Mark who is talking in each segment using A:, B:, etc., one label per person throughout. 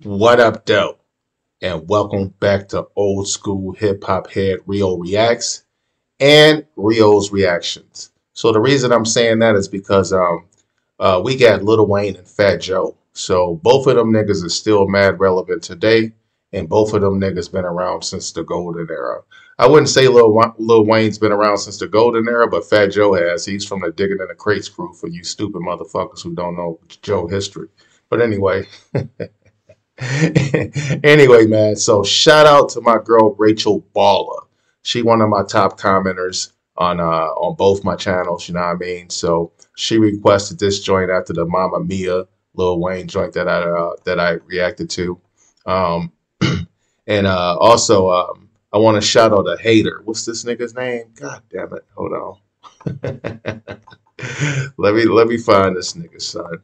A: What up, though? And welcome back to Old School Hip Hop Head Rio Reacts and Rio's Reactions. So the reason I'm saying that is because we got Lil Wayne and Fat Joe. So both of them niggas is still mad relevant today, and both of them niggas been around since the golden era. I wouldn't say Lil Wayne's been around since the golden era, but Fat Joe has. He's from the Digging in the Crates crew for you stupid motherfuckers who don't know Joe history. But anyway. Anyway, man, so shout out to my girl Rachel Baller. She one of my top commenters on both my channels, you know what I mean? So she requested this joint after the Mamma Mia Lil Wayne joint that I reacted to. Um and also I want to shout out a hater. What's this nigga's name? God damn it. Hold on. Let me find this nigga, son.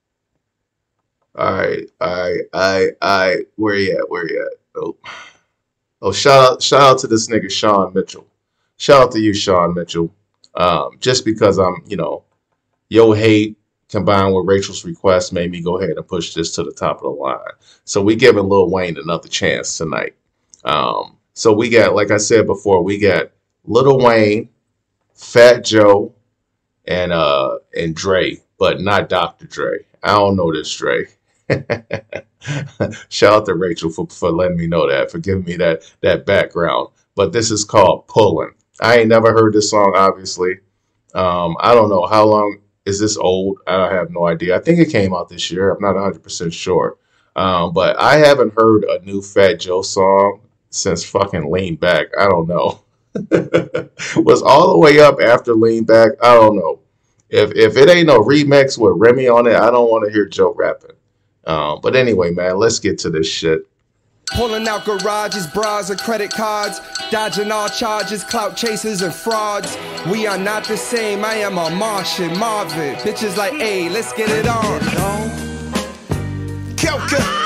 A: All right. Where he at? Where he at? Oh, shout out to this nigga Sean Mitchell. Shout out to you, Sean Mitchell. Just because your hate combined with Rachel's request made me go ahead and push this to the top of the line. So we giving Lil Wayne another chance tonight. So we got, like I said before, we got Lil Wayne, Fat Joe, and Dre, but not Dr. Dre. I don't know this Dre. Shout out to Rachel for letting me know that, for giving me that background. But this is called Pullin'. I ain't never heard this song, obviously. I don't know how long is this old. I have no idea. I think it came out this year. I'm not 100% sure. But I haven't heard a new Fat Joe song since fucking Lean Back. I don't know. Was all the way up after Lean Back. I don't know. If it ain't no remix with Remy on it, I don't want to hear Joe rapping. But anyway, man, let's get to this shit.
B: Pulling out garages, bras, and credit cards, dodging all charges, clout chasers, and frauds. We are not the same. I am a Martian, Marvin. Bitches like, hey, let's get it on. Kelka.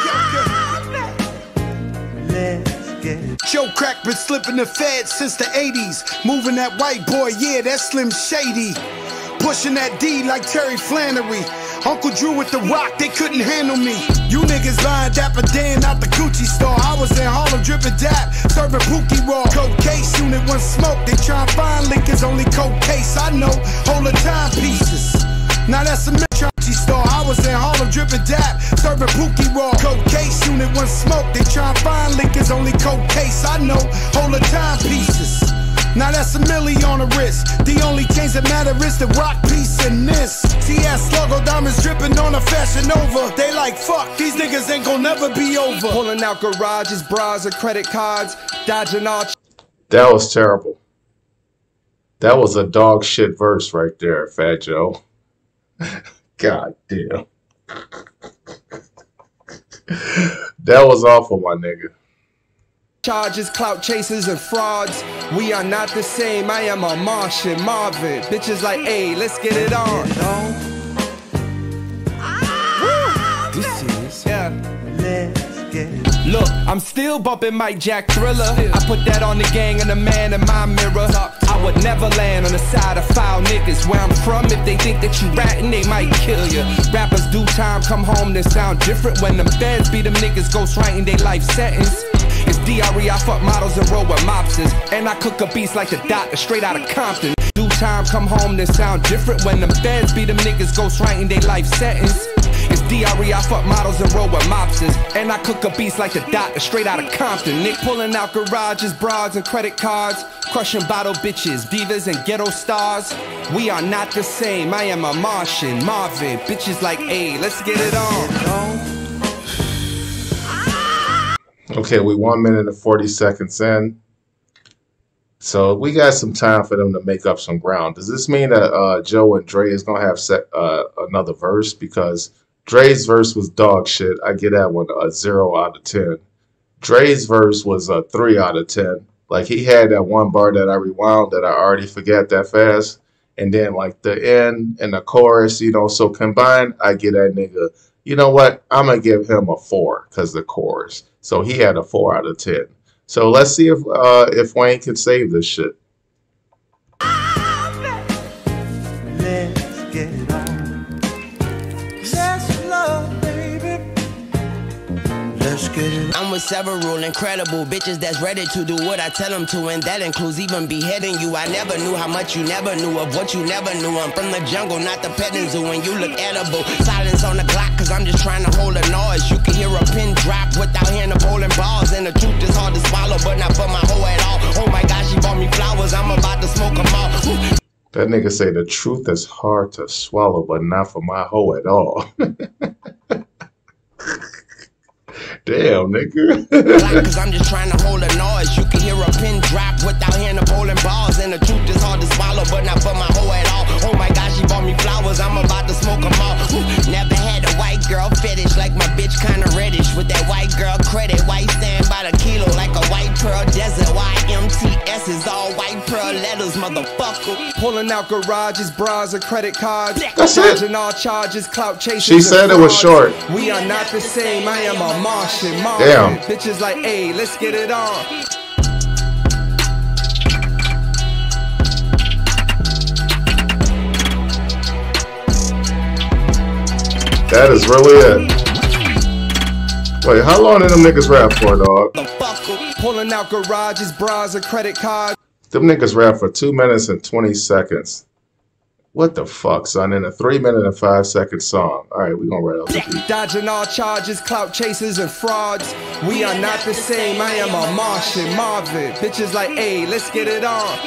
B: Joe Crack been slipping the feds since the 80s. Moving that white boy, yeah, that's Slim Shady. Pushing that D like Terry Flannery. Uncle Drew with the rock, they couldn't handle me. You niggas lying Dapper Dan out the Gucci store. I was in Harlem dripping dap, serving Pookie Raw. Cold case, unit one smoke. They try and find Lincoln's only cold case. I know, hold the timepieces. Now that's a Gucci store. I was in Harlem dripping dap, serving Pookie Raw. Cold case, unit one smoke. They try and find Lincoln's only cold case. I know, hold the timepieces. Now that's a milli on the wrist. The only change that matter is the rock piece in this. TS logo diamonds dripping on a Fashion Nova. They like, fuck, these niggas ain't gon' never be over. Pulling out garages, bras, and credit cards, dodging all.
A: That was terrible. That was a dog shit verse right there, Fat Joe. God damn. That was awful, my nigga.
B: Charges, clout chasers, and frauds. We are not the same. I am a Martian, Marvin. Bitches like, hey, let's get it on. This is, yeah. Let's get it. Look, I'm still bumping Mike Jack Thriller. I put that on the gang and the man in my mirror. I would never land on the side of foul niggas. Where I'm from, if they think that you ratting, they might kill you. Rappers do time, come home, they sound different. When them feds be them niggas ghost writing their life sentence. It's DRE, I fuck models and roll with mobsters. And I cook a beast like the doctor, straight out of Compton. Do time, come home, they sound different. When them feds be them niggas ghost writing their life sentence. It's DRE, I fuck models and roll with mobsters. And I cook a beast like the doctor, straight out of Compton. Nick pulling out garages, bras, and credit cards. Crushing bottle bitches, divas, and ghetto stars. We are not the same. I am a Martian, Marvin. Bitches like, hey, let's get it on.
A: Okay, we 1 minute and 40 seconds in. So we got some time for them to make up some ground. Does this mean that Joe and Dre is going to have another verse? Because Dre's verse was dog shit. I get that one a 0 out of 10. Dre's verse was a 3 out of 10. Like, he had that one bar that I rewound that I already forgot that fast. And then, like, the end and the chorus, so combined, I get that nigga, you know what? I'm going to give him a 4 because the chorus. So he had a 4 out of 10. So let's see if Wayne can save this shit.
C: Let's get it on. Let's love, baby.
B: let's get it.
C: I'm with several incredible bitches that's ready to do what I tell them to, and that includes even beheading you. I never knew how much you never knew of what you never knew. I'm from the jungle, not the petting zoo, and you look edible. Silence on the clock, cause I'm just trying to hold a noise. You can hear a pin drop without hearing the bowling balls, and the truth is hard to swallow, but not for my hoe at all. Oh my gosh, she bought me flowers, I'm about to smoke them all.
A: That nigga say the truth is hard to swallow, but not for my hoe at all. Damn, nigga.
C: Cause I'm just trying to hold a noise. You can hear a pin drop without hearing the bowling balls, and the truth is hard to swallow, but not for my hoe at all. Oh my gosh, she bought me flowers, I'm about to smoke them all. Never had a white girl fetish, like my bitch kinda reddish. With that white girl credit, white stand by the kilo, like a white pearl desert. YMTS is all white pearl letters, motherfucker.
D: Pulling out garages, bras, and credit cards.
A: That's it.
D: Dodging all charges, clout chasing.
A: She said it was short.
D: We are not the same, I am a Martian.
A: Damn.
D: Bitches like, hey, let's get it on.
A: That is really it. Wait, how long did them niggas rap for, dog?
D: Pulling out garages, bras, and credit cards.
A: Them niggas rap for 2 minutes and 20 seconds. What the fuck, son? In a 3 minute and 5 second song. Alright, we gonna write out the beat.
D: Dodging all charges, clout chasers, and frauds. We are not the same, I am a Martian, Marvin. Bitches like, hey, let's get it on.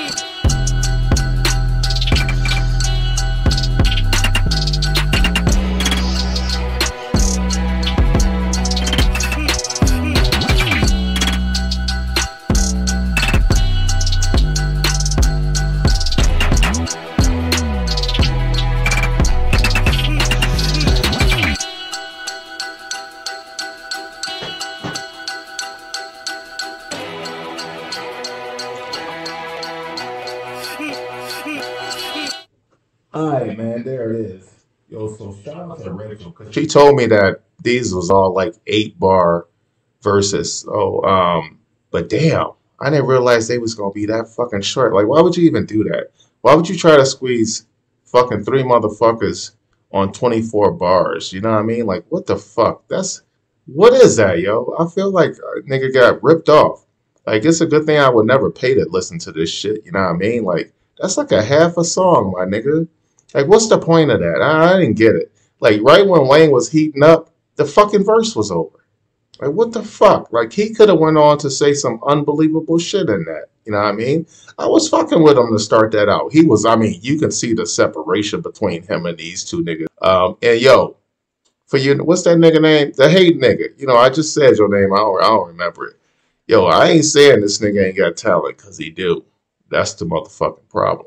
A: Alright, man, there it is. Yo, so shout out to Rachel. She told me that these was all like 8-bar verses. But damn, I didn't realize they was gonna be that fucking short. Like, why would you even do that? Why would you try to squeeze fucking 3 motherfuckers on 24 bars? You know what I mean? Like, what the fuck? What is that, yo? I feel like a nigga got ripped off. Like, it's a good thing I would never pay to listen to this shit. You know what I mean? Like, that's like a half a song, my nigga. Like, what's the point of that? I didn't get it. Like, right when Wayne was heating up, the fucking verse was over. Like, what the fuck? Like, he could have went on to say some unbelievable shit in that. You know what I mean? I was fucking with him to start that out. You can see the separation between him and these two niggas. And yo, for you, what's that nigga name? The hate nigga. You know, I just said your name. I don't remember it. Yo, I ain't saying this nigga ain't got talent, because he do. That's the motherfucking problem.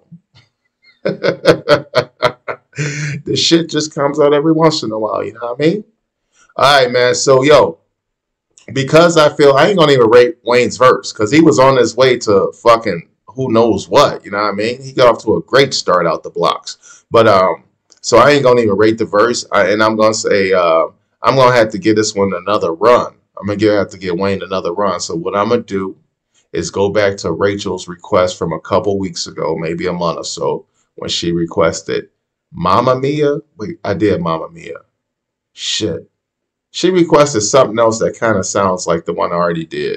A: This shit just comes out every once in a while, you know what I mean? Alright, man, so yo, because I feel I ain't gonna even rate Wayne's verse, because he was on his way to fucking who knows what, you know what I mean? He got off to a great start out the blocks. But so I ain't gonna even rate the verse, and I'm gonna say I'm gonna have to give this one another run. I'm gonna have to give Wayne another run. So what I'm gonna do is go back to Rachel's request from a couple weeks ago, maybe a month or so, when she requested Mamma Mia. Wait, I did Mamma Mia. Shit. She requested something else that kind of sounds like the one I already did.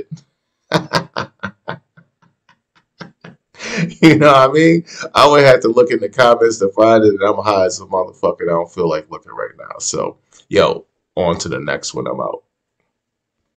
A: You know what I mean? I would have to look in the comments to find it, and I'm high as a motherfucker. I don't feel like looking right now. So, yo, on to the next one. I'm out.